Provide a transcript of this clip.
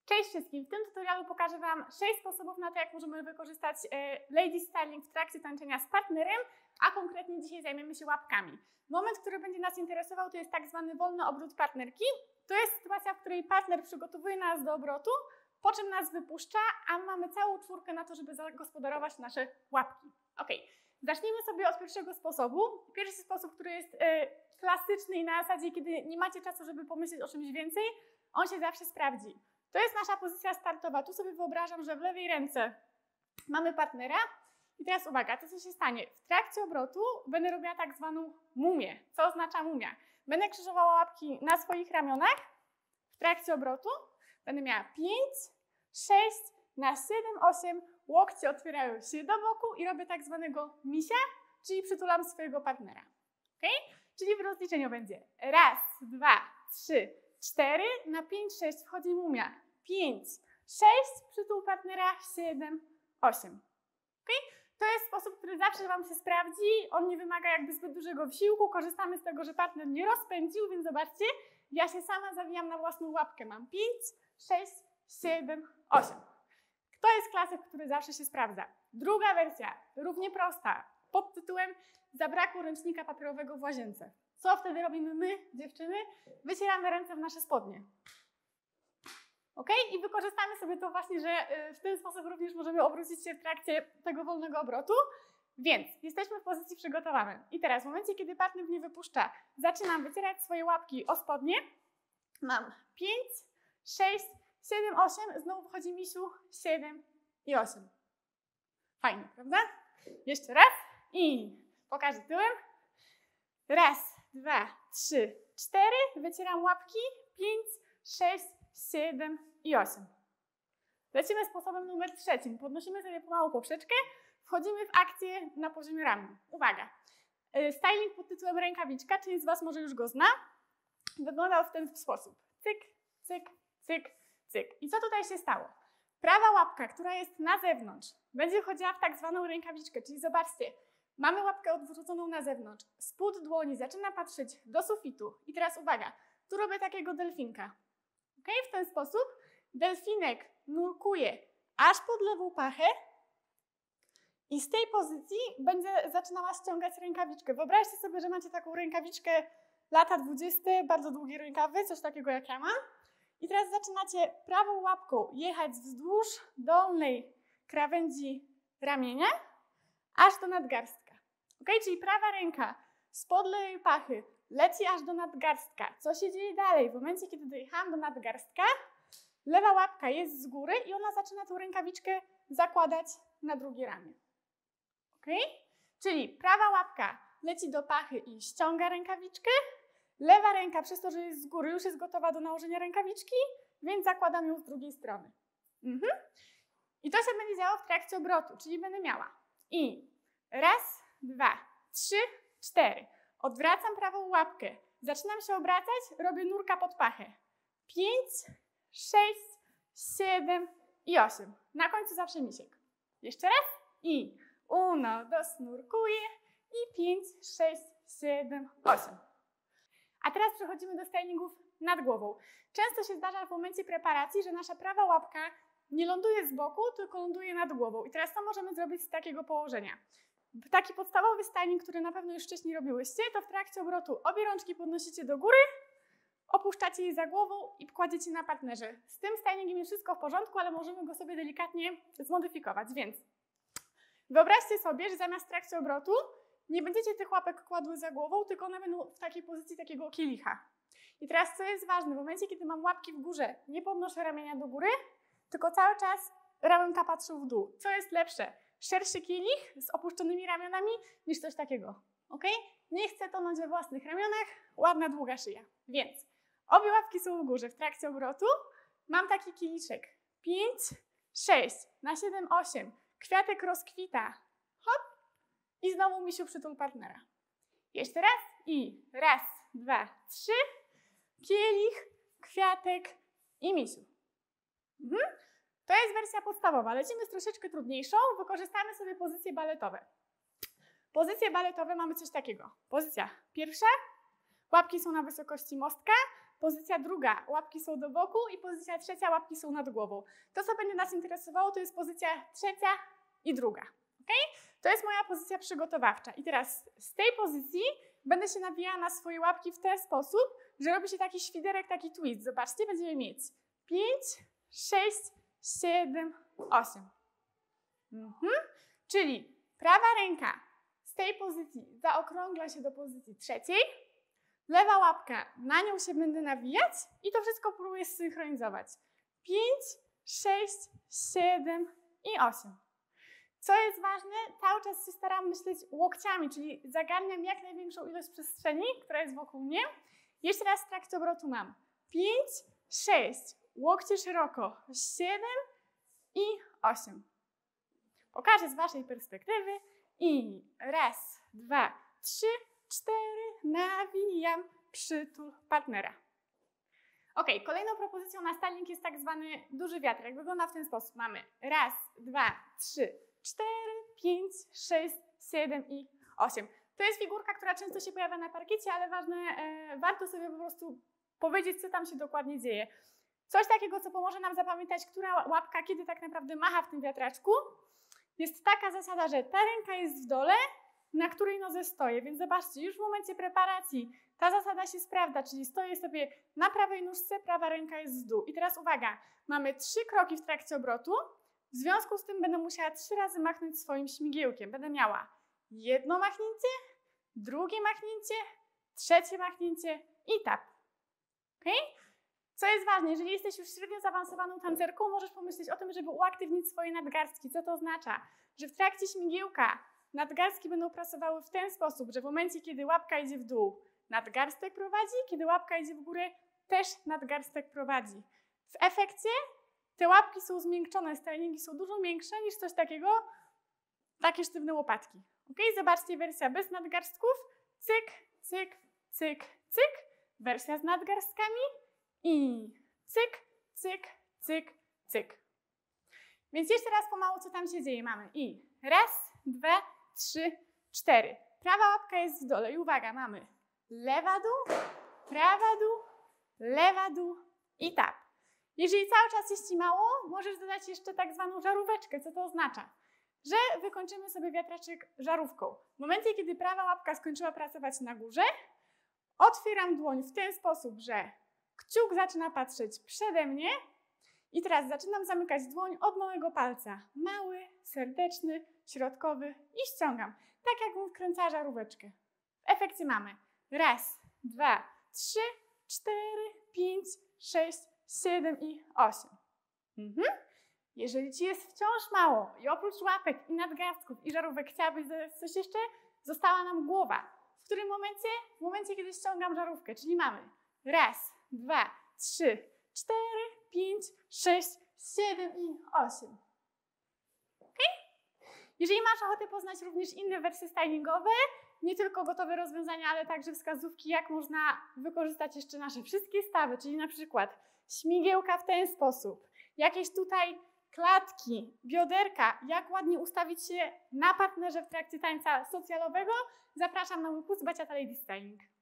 Cześć wszystkim! W tym tutorialu pokażę Wam 6 sposobów na to, jak możemy wykorzystać lady styling w trakcie tańczenia z partnerem, a konkretnie dzisiaj zajmiemy się łapkami. Moment, który będzie nas interesował, to jest tak zwany wolny obrót partnerki. To jest sytuacja, w której partner przygotowuje nas do obrotu, po czym nas wypuszcza, a mamy całą czwórkę na to, żeby zagospodarować nasze łapki. Ok, zacznijmy sobie od pierwszego sposobu. Pierwszy sposób, który jest klasyczny i na zasadzie, kiedy nie macie czasu, żeby pomyśleć o czymś więcej, on się zawsze sprawdzi. To jest nasza pozycja startowa. Tu sobie wyobrażam, że w lewej ręce mamy partnera. I teraz uwaga, to co się stanie? W trakcie obrotu będę robiła tak zwaną mumię. Co oznacza mumia? Będę krzyżowała łapki na swoich ramionach w trakcie obrotu. Będę miała 5, 6, na 7, 8. Łokcie otwierają się do boku i robię tak zwanego misia, czyli przytulam swojego partnera. Okay? Czyli w rozliczeniu będzie 1, 2, 3, 4, na 5, 6 wchodzi mumia. 5, 6, przytul partnera, 7, 8. Okay? To jest sposób, który zawsze Wam się sprawdzi. On nie wymaga jakby zbyt dużego wysiłku. Korzystamy z tego, że partner nie rozpędził, więc zobaczcie, ja się sama zawijam na własną łapkę. Mam 5, 6, 7, 8. To jest klasyk, który zawsze się sprawdza. Druga wersja, równie prosta, pod tytułem zabrakło ręcznika papierowego w łazience. Co wtedy robimy my, dziewczyny? Wycieramy ręce w nasze spodnie. Ok? I wykorzystamy sobie to właśnie, że w ten sposób również możemy obrócić się w trakcie tego wolnego obrotu. Więc jesteśmy w pozycji przygotowanej. I teraz w momencie, kiedy partner mnie wypuszcza, zaczynam wycierać swoje łapki o spodnie. Mam 5, 6, 7, 8. Znowu wchodzi misiu 7 i 8. Fajnie, prawda? Jeszcze raz i pokażę tyłem. 1, 2, 3, 4. Wycieram łapki. 5, 6, 7 i 8. Lecimy sposobem numer 3. Podnosimy sobie pomału poprzeczkę. Wchodzimy w akcję na poziomie ramion. Uwaga! Styling pod tytułem rękawiczka, część z Was może już go zna, wyglądał w ten sposób. Cyk, cyk, cyk, cyk. I co tutaj się stało? Prawa łapka, która jest na zewnątrz, będzie chodziła w tak zwaną rękawiczkę, czyli zobaczcie, mamy łapkę odwróconą na zewnątrz. Spód dłoni zaczyna patrzeć do sufitu. I teraz uwaga, tu robię takiego delfinka. Okay? W ten sposób delfinek nurkuje aż pod lewą pachę i z tej pozycji będzie zaczynała ściągać rękawiczkę. Wyobraźcie sobie, że macie taką rękawiczkę lata 20, bardzo długie rękawy, coś takiego jak ja mam. I teraz zaczynacie prawą łapką jechać wzdłuż dolnej krawędzi ramienia, aż do nadgarstka. Okay? Czyli prawa ręka spod lewej pachy leci aż do nadgarstka. Co się dzieje dalej? W momencie, kiedy dojechałam do nadgarstka, lewa łapka jest z góry i ona zaczyna tą rękawiczkę zakładać na drugie ramię. Okay? Czyli prawa łapka leci do pachy i ściąga rękawiczkę. Lewa ręka, przez to, że jest z góry, już jest gotowa do nałożenia rękawiczki, więc zakładam ją z drugiej strony. I to się będzie działo w trakcie obrotu, czyli będę miała i 1, 2, 3, 4. Odwracam prawą łapkę, zaczynam się obracać, robię nurka pod pachę. 5, 6, 7 i 8. Na końcu zawsze misiek. Jeszcze raz i uno, dosnurkuję i 5, 6, 7, 8. A teraz przechodzimy do stylingów nad głową. Często się zdarza w momencie preparacji, że nasza prawa łapka nie ląduje z boku, tylko ląduje nad głową. I teraz co możemy zrobić z takiego położenia? Taki podstawowy styling, który na pewno już wcześniej robiłyście, to w trakcie obrotu obie rączki podnosicie do góry, opuszczacie je za głową i kładziecie na partnerze. Z tym stylingiem jest wszystko w porządku, ale możemy go sobie delikatnie zmodyfikować, więc wyobraźcie sobie, że zamiast w trakcie obrotu nie będziecie tych łapek kładły za głową, tylko one będą w takiej pozycji takiego kielicha. I teraz co jest ważne, w momencie, kiedy mam łapki w górze, nie podnoszę ramienia do góry, tylko cały czas ramionka patrzą w dół. Co jest lepsze? Szerszy kielich z opuszczonymi ramionami niż coś takiego. Ok? Nie chcę tonąć we własnych ramionach, ładna, długa szyja. Więc obie łapki są w górze w trakcie obrotu. Mam taki kieliszek. 5, 6, na 7, 8. Kwiatek rozkwita. Hop. I znowu misiu przytul partnera. Jeszcze raz i 1, 2, 3. Kielich, kwiatek i misiu. To jest wersja podstawowa. Lecimy z troszeczkę trudniejszą. Wykorzystamy sobie pozycje baletowe. Pozycje baletowe mamy coś takiego. Pozycja pierwsza. Łapki są na wysokości mostka. pozycja druga, łapki są do boku i pozycja trzecia, łapki są nad głową. To, co będzie nas interesowało, to jest pozycja trzecia i druga. Okay? To jest moja pozycja przygotowawcza. I teraz z tej pozycji będę się nawijała na swoje łapki w ten sposób, że robi się taki świderek, taki twist. Zobaczcie, będziemy mieć 5, 6, 7, 8. Czyli prawa ręka z tej pozycji zaokrągla się do pozycji trzeciej, lewa łapka, na nią się będę nawijać i to wszystko próbuję zsynchronizować. 5, 6, 7 i 8. Co jest ważne, cały czas się staram myśleć łokciami, czyli zagarniam jak największą ilość przestrzeni, która jest wokół mnie. Jeszcze raz w trakcie obrotu mam 5, 6, łokcie szeroko, 7 i 8. Pokażę z waszej perspektywy i raz, 2, 3, 4, nawijam, przytul partnera. Ok, kolejną propozycją na styling jest tak zwany duży wiatrak. Wygląda w ten sposób. Mamy raz, 2, 3, 4, 5, 6, 7 i 8. To jest figurka, która często się pojawia na parkiecie, ale ważne, warto sobie po prostu powiedzieć, co tam się dokładnie dzieje. Coś takiego, co pomoże nam zapamiętać, która łapka kiedy tak naprawdę macha w tym wiatraczku, jest taka zasada, że ta ręka jest w dole, na której nodze stoję. Więc zobaczcie, już w momencie preparacji ta zasada się sprawdza, czyli stoję sobie na prawej nóżce, prawa ręka jest z dół. I teraz uwaga, mamy 3 kroki w trakcie obrotu, w związku z tym będę musiała 3 razy machnąć swoim śmigiełkiem. Będę miała jedno machnięcie, drugie machnięcie, trzecie machnięcie i tap. Okay? Co jest ważne, jeżeli jesteś już średnio zaawansowaną tancerką, możesz pomyśleć o tym, żeby uaktywnić swoje nadgarstki. Co to oznacza? Że w trakcie śmigiełka nadgarstki będą pracowały w ten sposób, że w momencie, kiedy łapka idzie w dół, nadgarstek prowadzi, kiedy łapka idzie w górę, też nadgarstek prowadzi. W efekcie te łapki są zmiękczone, stylingi są dużo większe niż coś takiego, takie sztywne łopatki. Ok? Zobaczcie wersja bez nadgarstków, cyk, cyk, cyk, cyk, wersja z nadgarstkami i cyk, cyk, cyk, cyk. Więc jeszcze raz pomału, co tam się dzieje. Mamy i raz, 2, 3, 4. Prawa łapka jest w dole i uwaga, mamy lewa dół, prawa dół, lewa dół i tap. Jeżeli cały czas jest ci mało, możesz dodać jeszcze tak zwaną żaróweczkę. Co to oznacza? Że wykończymy sobie wiatraczek żarówką. W momencie, kiedy prawa łapka skończyła pracować na górze, otwieram dłoń w ten sposób, że kciuk zaczyna patrzeć przede mnie i teraz zaczynam zamykać dłoń od małego palca. Mały, serdeczny, środkowy i ściągam. Tak jakbym wkręcała żaróweczkę. W efekcie mamy raz, 2, 3, 4, 5, 6, 7 i 8. Jeżeli ci jest wciąż mało i oprócz łapek i nadgarstków i żarówek chciałabyś dodać coś jeszcze, została nam głowa. W którym momencie? W momencie, kiedy ściągam żarówkę, czyli mamy raz, 2, 3, 4, 5, 6, 7 i 8. Ok? Jeżeli masz ochotę poznać również inne wersje stylingowe, nie tylko gotowe rozwiązania, ale także wskazówki, jak można wykorzystać jeszcze nasze wszystkie stawy, czyli na przykład śmigiełka w ten sposób, jakieś tutaj klatki, bioderka, jak ładnie ustawić się na partnerze w trakcie tańca socjalowego, zapraszam na mój kurs Baciata Lady Styling.